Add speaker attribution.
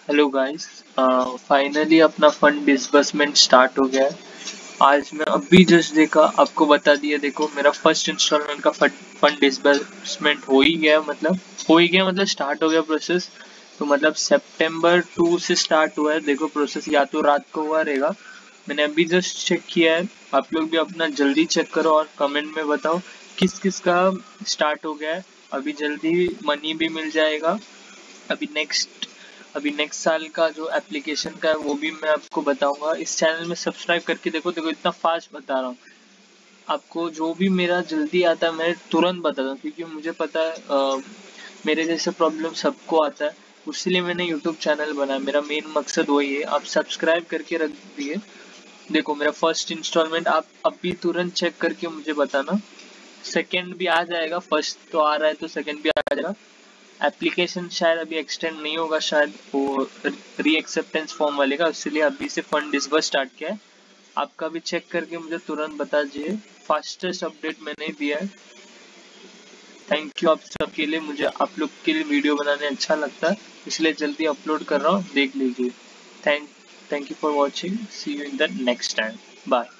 Speaker 1: Hello guys, finally अपना fund disbursement start हो गया है। आज मैं अभी जस्ट देखा, आपको बता दिया। देखो, मेरा फर्स्ट इंस्टॉलमेंट का फंड डिसबर्समेंट हो ही गया मतलब स्टार्ट हो गया प्रोसेस। तो मतलब सितंबर 2 से स्टार्ट हुआ है। देखो प्रोसेस या तो रात को हुआ रहेगा। मैंने अभी जस्ट चेक किया है। आप लोग भी अपना जल्दी चेक करो और कमेंट में बताओ किस किस का स्टार्ट हो गया है। अभी जल्दी मनी भी मिल जाएगा। अभी नेक्स्ट साल का जो एप्लीकेशन का है वो भी मैं आपको बताऊंगा। इस चैनल में सब्सक्राइब करके देखो। देखो इतना फास्ट बता रहा हूँ आपको। जो भी मेरा जल्दी आता है मैं तुरंत बताता हूँ, क्योंकि मुझे पता है मेरे जैसे प्रॉब्लम सबको आता है। उसीलिए मैंने यूट्यूब चैनल बनाया। मेरा मेन मकसद वही है। आप सब्सक्राइब करके रख दिए। देखो मेरा फर्स्ट इंस्टॉलमेंट आप अभी तुरंत चेक करके मुझे बताना। सेकंड भी आ जाएगा, फर्स्ट तो आ रहा है तो सेकंड भी आ जाएगा। एप्लीकेशन शायद अभी एक्सटेंड नहीं होगा, शायद वो री एक्सेप्टेंस फॉर्म वाले का, इसलिए अभी से फंड डिसबर्स स्टार्ट किया है। आपका भी चेक करके मुझे तुरंत बता दीजिए। फास्टेस्ट अपडेट मैंने दिया है। थैंक यू आप सबके लिए। मुझे आप लोग के लिए वीडियो बनाने अच्छा लगता है, इसलिए जल्दी अपलोड कर रहा हूँ, देख लीजिए। Thank thank you for watching. See you in the next time. Bye.